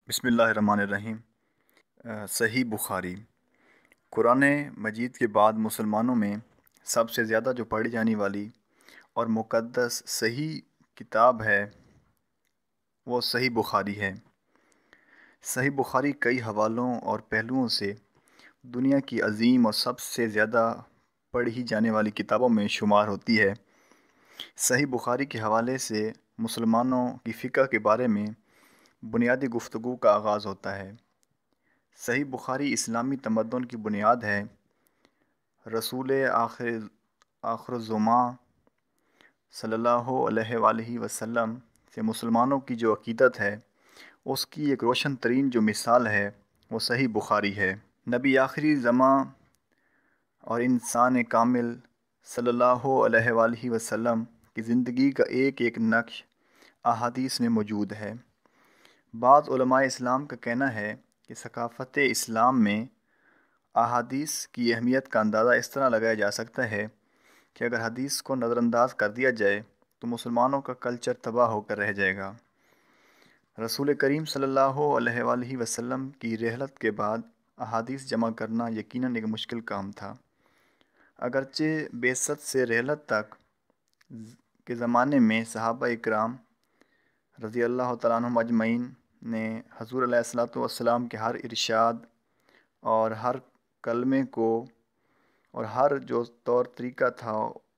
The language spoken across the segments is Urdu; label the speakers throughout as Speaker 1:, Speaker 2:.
Speaker 1: بسم اللہ الرحمن الرحیم۔ صحیح بخاری قرآن مجید کے بعد مسلمانوں میں سب سے زیادہ جو پڑھی جانے والی اور مقدس صحیح کتاب ہے وہ صحیح بخاری ہے۔ صحیح بخاری کئی حوالوں اور پہلوؤں سے دنیا کی عظیم اور سب سے زیادہ پڑھی جانے والی کتابوں میں شمار ہوتی ہے۔ صحیح بخاری کے حوالے سے مسلمانوں کی فقہ کے بارے میں بنیادی گفتگو کا آغاز ہوتا ہے۔ صحیح بخاری اسلامی تمدن کی بنیاد ہے۔ رسول آخر الزماں صلی اللہ علیہ وآلہ وسلم سے مسلمانوں کی جو عقیدت ہے اس کی ایک روشن ترین جو مثال ہے وہ صحیح بخاری ہے۔ نبی آخری زماں اور انسان کامل صلی اللہ علیہ وآلہ وسلم کی زندگی کا ایک ایک نقش احادیث میں موجود ہے۔ بعض علماء اسلام کا کہنا ہے کہ ثقافت اسلام میں احادیث کی اہمیت کا اندازہ اس طرح لگایا جا سکتا ہے کہ اگر حدیث کو نظر انداز کر دیا جائے تو مسلمانوں کا کلچر تباہ ہو کر رہ جائے گا۔ رسول کریم صلی اللہ علیہ وآلہ وسلم کی رحلت کے بعد احادیث جمع کرنا یقیناً ایک مشکل کام تھا۔ اگرچہ بعثت سے رحلت تک کے زمانے میں صحابہ اکرام رضی اللہ تعالیٰ عنہم اجمعین نے حضور علیہ الصلوۃ والسلام کے ہر ارشاد اور ہر کلمے کو اور ہر جو طور طریقہ تھا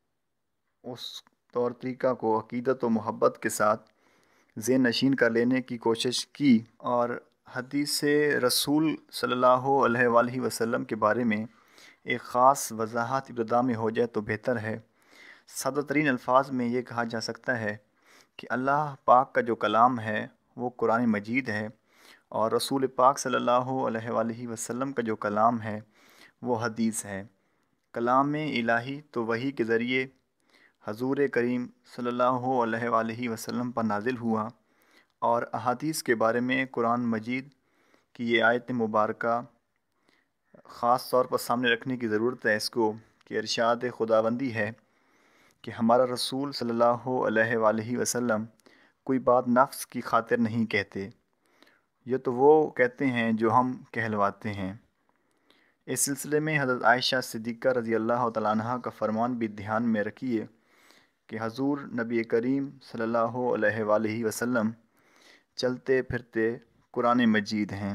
Speaker 1: اس طور طریقہ کو عقیدت و محبت کے ساتھ ذہن نشین کر لینے کی کوشش کی، اور حدیث رسول صلی اللہ علیہ وآلہ وسلم کے بارے میں ایک خاص وضاحت ابتدا میں ہو جائے تو بہتر ہے۔ سادہ ترین الفاظ میں یہ کہا جا سکتا ہے کہ اللہ پاک کا جو کلام ہے وہ قرآن مجید ہے، اور رسول پاک صلی اللہ علیہ وآلہ وسلم کا جو کلام ہے وہ حدیث ہے۔ کلام الہی تو وحی کے ذریعے حضور کریم صلی اللہ علیہ وآلہ وسلم پر نازل ہوا، اور احادیث کے بارے میں قرآن مجید کی یہ آیت مبارکہ خاص طور پر سامنے رکھنے کی ضرورت ہے اس کو کہ ارشاد خداوندی ہے کہ ہمارا رسول صلی اللہ علیہ وآلہ وسلم کوئی بات نفس کی خاطر نہیں کہتے، یہ تو وہ کہتے ہیں جو ہم کہلواتے ہیں۔ اس سلسلے میں حضرت عائشہ صدیقہ رضی اللہ تعالیٰ عنہ کا فرمان بھی دھیان میں رکھیے کہ حضور نبی کریم صلی اللہ علیہ وآلہ وسلم چلتے پھرتے قرآن مجید ہیں۔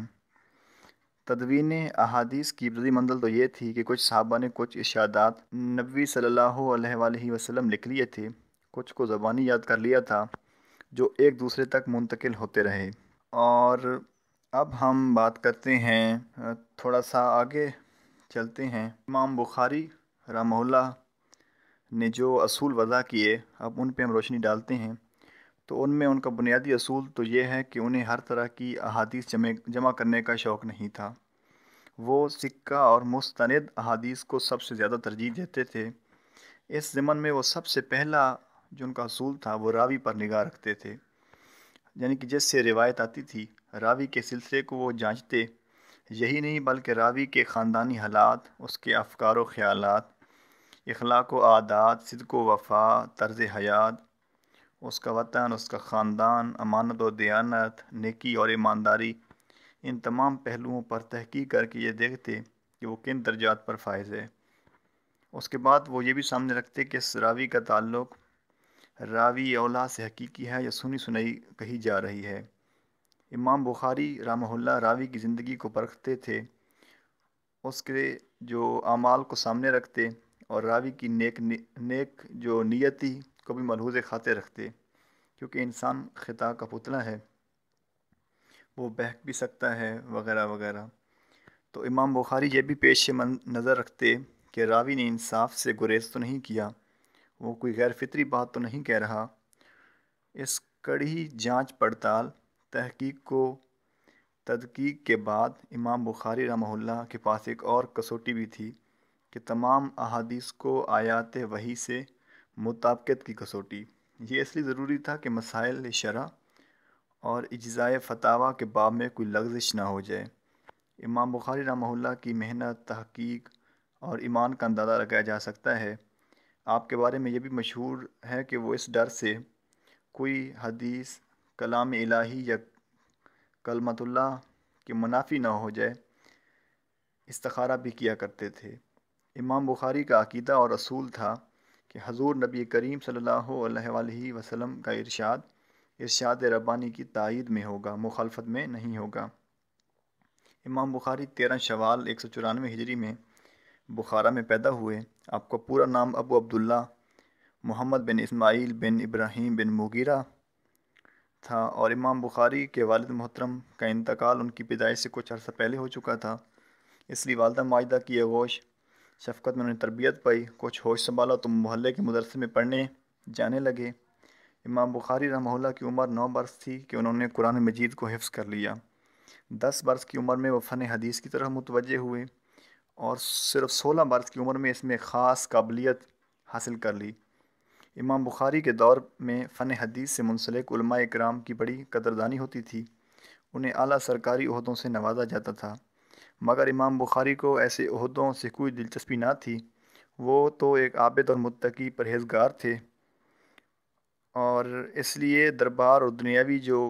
Speaker 1: تدوین احادیث کی ابتدائی منزل تو یہ تھی کہ کچھ صحابہ نے کچھ ارشادات نبی صلی اللہ علیہ وآلہ وسلم لکھ لیے تھے، کچھ کو زبانی یاد کر لیا تھا جو ایک دوسرے تک منتقل ہوتے رہے۔ اور اب ہم بات کرتے ہیں، تھوڑا سا آگے چلتے ہیں۔ امام بخاری رحمہ اللہ نے جو اصول وضع کیے اب ان پہ ہم روشنی ڈالتے ہیں، تو ان میں ان کا بنیادی اصول تو یہ ہے کہ انہیں ہر طرح کی احادیث جمع کرنے کا شوق نہیں تھا۔ وہ سکہ اور مستند احادیث کو سب سے زیادہ ترجیح دیتے تھے۔ اس ضمن میں وہ سب سے پہلا جو ان کا اصول تھا وہ راوی پر نگاہ رکھتے تھے، یعنی کہ جس سے روایت آتی تھی راوی کے سلسلے کو وہ جانچتے، یہی نہیں بلکہ راوی کے خاندانی حالات، اس کے افکار و خیالات، اخلاق و عادات، صدق و وفا، طرز حیات، اس کا وطن، اس کا خاندان، امانت و دیانت، نیکی اور ایمانداری، ان تمام پہلوؤں پر تحقیق کر کے یہ دیکھتے کہ وہ کن درجات پر فائز ہے۔ اس کے بعد وہ یہ بھی سامنے رکھتے کہ اس راوی کا تعلق راوی اولا سے حقیقی ہے یا سنی سنائی کہی جا رہی ہے۔ امام بخاری رحمہ اللہ راوی کی زندگی کو پرکھتے تھے، اس کے جو اعمال کو سامنے رکھتے اور راوی کی نیک جو نیتی کو بھی ملحوظ خاطر رکھتے، کیونکہ انسان خطا کا پتلا ہے، وہ بہک بھی سکتا ہے وغیرہ وغیرہ۔ تو امام بخاری یہ بھی پیش نظر رکھتے کہ راوی نے انصاف سے گریز تو نہیں کیا، وہ کوئی غیر فطری بات تو نہیں کہہ رہا۔ اس کڑی جانچ پڑتال تحقیق کو تدقیق کے بعد امام بخاری رحمہ اللہ کے پاس ایک اور کسوٹی بھی تھی کہ تمام احادیث کو آیات وحی سے مطابقت کی کسوٹی۔ یہ اس لیے ضروری تھا کہ مسائل شرع اور اجزائے فتاویٰ کے باب میں کوئی لغزش نہ ہو جائے۔ امام بخاری رحمہ اللہ کی محنت، تحقیق اور ایمان کا اندازہ لگایا جا سکتا ہے۔ آپ کے بارے میں یہ بھی مشہور ہے کہ وہ اس ڈر سے کوئی حدیث کلام الہی یا کلمت اللہ کی منافی نہ ہو جائے استخارہ بھی کیا کرتے تھے۔ امام بخاری کا عقیدہ اور اصول تھا کہ حضور نبی کریم صلی اللہ علیہ وآلہ وسلم کا ارشاد ربانی کی تائید میں ہوگا، مخالفت میں نہیں ہوگا۔ امام بخاری 13 شوال 194 ہجری میں بخارا میں پیدا ہوئے۔ آپ کا پورا نام ابو عبداللہ محمد بن اسماعیل بن ابراہیم بن مغیرہ تھا، اور امام بخاری کے والد محترم کا انتقال ان کی پیدائش سے کچھ عرصہ پہلے ہو چکا تھا، اس لیے والدہ ماجدہ کی آغوش شفقت میں انہیں تربیت پائی۔ کچھ ہوش سنبھالا تو محلے کے مدرسے میں پڑھنے جانے لگے۔ امام بخاری رحمہ اللہ کی عمر 9 برس تھی کہ انہوں نے قرآن مجید کو حفظ کر لیا۔ 10 برس کی عمر میں وہ فن حدیث کی طرف متوجہ ہوئے اور صرف 16 برس کی عمر میں اس میں خاص قابلیت حاصل کر لی۔ امام بخاری کے دور میں فن حدیث سے منسلک علماء اکرام کی بڑی قدردانی ہوتی تھی، انہیں اعلیٰ سرکاری عہدوں سے نوازا جاتا تھا، مگر امام بخاری کو ایسے عہدوں سے کوئی دلچسپی نہ تھی۔ وہ تو ایک عابد اور متقی پرہیزگار تھے، اور اس لیے دربار اور دنیاوی جو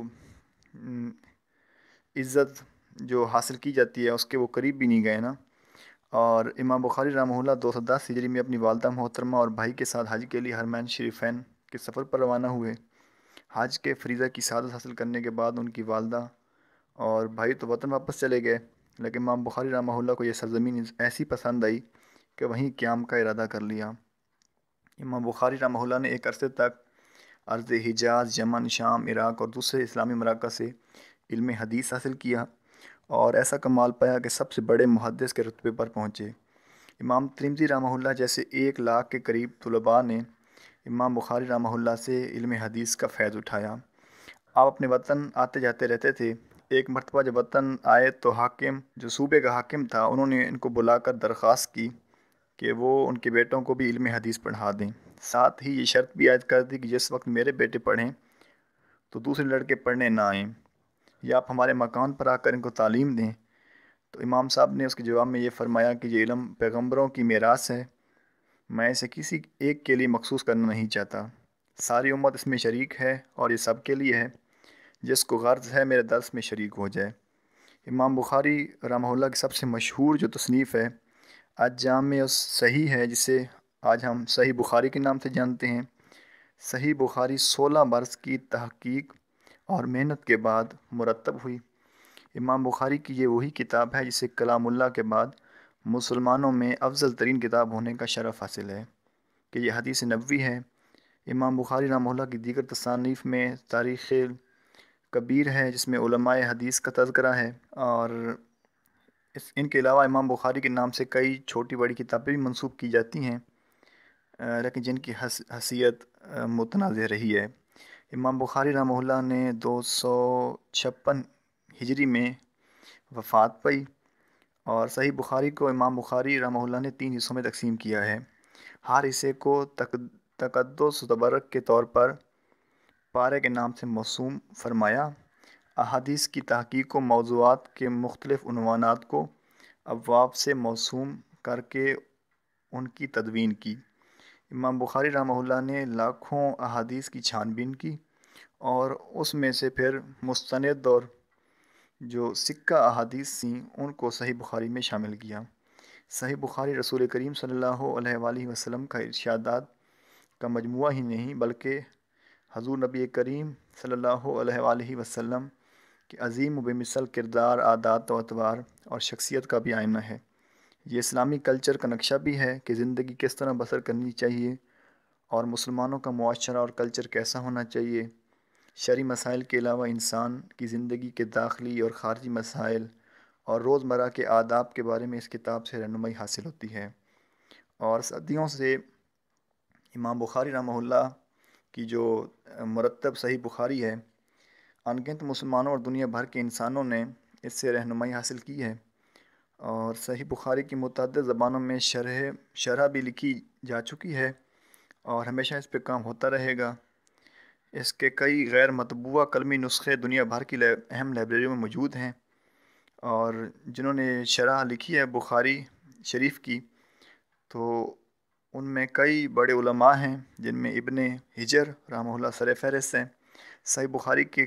Speaker 1: عزت جو حاصل کی جاتی ہے اس کے وہ قریب بھی نہیں گئے نا۔ اور امام بخاری رحمہ اللہ 210 ہجری میں اپنی والدہ محترمہ اور بھائی کے ساتھ حج کے لیے حرمین شریفین کے سفر پر روانہ ہوئے۔ حج کے فریضہ کی سعادت حاصل کرنے کے بعد ان کی والدہ اور بھائی تو وطن واپس چلے گئے، لیکن امام بخاری رحمہ اللہ کو یہ سرزمین ایسی پسند آئی کہ وہیں قیام کا ارادہ کر لیا۔ امام بخاری رحمہ اللہ نے ایک عرصے تک ارض حجاز، یمن، شام، عراق اور دوسرے اسلامی مراکز سے علم حدیث حاصل کیا اور ایسا کمال پایا کہ سب سے بڑے محدث کے رتبے پر پہنچے۔ امام ترمذی رحمہ اللہ جیسے 1 لاکھ کے قریب طلباء نے امام بخاری رحمہ اللہ سے علم حدیث کا فیض اٹھایا۔ آپ اپنے وطن آتے جاتے رہتے تھے۔ ایک مرتبہ جب وطن آئے تو حاکم جو صوبے کا حاکم تھا، انہوں نے ان کو بلا کر درخواست کی کہ وہ ان کے بیٹوں کو بھی علم حدیث پڑھا دیں، ساتھ ہی یہ شرط بھی عائد کر دی کہ جس وقت میرے بیٹے پڑھیں تو دوسرے لڑکے پڑھنے نہ آئیں، یا آپ ہمارے مکان پر آ کر ان کو تعلیم دیں۔ تو امام صاحب نے اس کے جواب میں یہ فرمایا کہ یہ علم پیغمبروں کی میراث ہے، میں اسے کسی ایک کے لیے مخصوص کرنا نہیں چاہتا، ساری امت اس میں شریک ہے اور یہ سب کے لیے ہے، جس کو غرض ہے میرے درس میں شریک ہو جائے۔ امام بخاری رحمہ اللہ کی سب سے مشہور جو تصنیف ہے الجامع صحیح ہے، جسے آج ہم صحیح بخاری کے نام سے جانتے ہیں۔ صحیح بخاری 16 برس کی تحقیق اور محنت کے بعد مرتب ہوئی۔ امام بخاری کی یہ وہی کتاب ہے جسے کلام اللہ کے بعد مسلمانوں میں افضل ترین کتاب ہونے کا شرف حاصل ہے کہ یہ حدیث نبوی ہے۔ امام بخاری رحمہ اللہ کی دیگر تصانیف میں تاریخ کبیر ہے جس میں علماء حدیث کا تذکرہ ہے، اور ان کے علاوہ امام بخاری کے نام سے کئی چھوٹی بڑی کتابیں بھی منسوب کی جاتی ہیں، لیکن جن کی حیثیت متنازع رہی ہے۔ امام بخاری رحمہ اللہ نے 256 ہجری میں وفات پائی، اور صحیح بخاری کو امام بخاری رحمہ اللہ نے 3 حصوں میں تقسیم کیا ہے۔ ہر حصے کو تقدس و تبرک کے طور پر پارے کے نام سے موسوم فرمایا۔ احادیث کی تحقیق و موضوعات کے مختلف عنوانات کو ابواب سے موسوم کر کے ان کی تدوین کی۔ امام بخاری رحمہ اللہ نے لاکھوں احادیث کی چھان بین کی اور اس میں سے پھر مستند اور جو سکہ احادیث تھیں ان کو صحیح بخاری میں شامل کیا۔ صحیح بخاری رسول کریم صلی اللہ علیہ وآلہ وسلم کا ارشادات کا مجموعہ ہی نہیں بلکہ حضور نبی کریم صلی اللہ علیہ وآلہ وسلم کے عظیم و بے مثل کردار، عادات و اطوار اور شخصیت کا بھی آئینہ ہے۔ یہ اسلامی کلچر کا نقشہ بھی ہے کہ زندگی کس طرح بسر کرنی چاہیے اور مسلمانوں کا معاشرہ اور کلچر کیسا ہونا چاہیے۔ شرعی مسائل کے علاوہ انسان کی زندگی کے داخلی اور خارجی مسائل اور روزمرہ کے آداب کے بارے میں اس کتاب سے رہنمائی حاصل ہوتی ہے، اور صدیوں سے امام بخاری رحمہ اللہ کی جو مرتب صحیح بخاری ہے، انگنت مسلمانوں اور دنیا بھر کے انسانوں نے اس سے رہنمائی حاصل کی ہے، اور صحیح بخاری کی متعدد زبانوں میں شرح بھی لکھی جا چکی ہے اور ہمیشہ اس پہ کام ہوتا رہے گا۔ اس کے کئی غیر مطبوعہ قلمی نسخے دنیا بھر کی اہم لائبریریوں میں موجود ہیں، اور جنہوں نے شرح لکھی ہے بخاری شریف کی تو ان میں کئی بڑے علماء ہیں، جن میں ابن حجر رحمہ اللہ سر فہرست ہیں۔ صحیح بخاری کے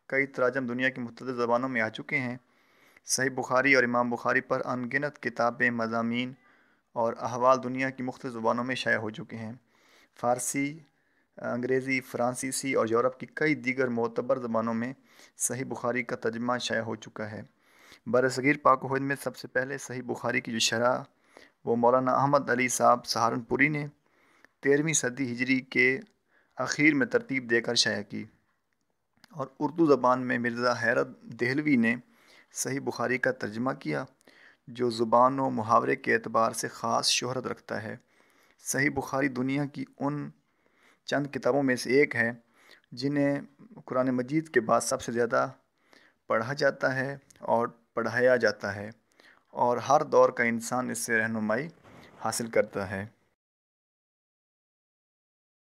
Speaker 1: کئی تراجم دنیا کی مختلف زبانوں میں آ چکے ہیں۔ صحیح بخاری اور امام بخاری پر ان گنت کتابیں، مضامین اور احوال دنیا کی مختلف زبانوں میں شائع ہو چکے ہیں۔ فارسی، انگریزی، فرانسیسی اور یورپ کی کئی دیگر معتبر زبانوں میں صحیح بخاری کا ترجمہ شائع ہو چکا ہے۔ برصغیر پاک و ہند میں سب سے پہلے صحیح بخاری کی جو شرح وہ مولانا احمد علی صاحب سہارنپوری نے 13ویں صدی ہجری کے اخیر میں ترتیب دے کر شائع کی، اور اردو زبان میں مرزا حیرت دہلوی نے صحیح بخاری کا ترجمہ کیا، جو زبان و محاورے کے اعتبار سے خاص شہرت رکھتا ہے۔ صحیح بخاری دنیا کی ان چند کتابوں میں سے ایک ہے جنہیں قرآن مجید کے بعد سب سے زیادہ پڑھا جاتا ہے اور پڑھایا جاتا ہے، اور ہر دور کا انسان اس سے رہنمائی حاصل کرتا ہے۔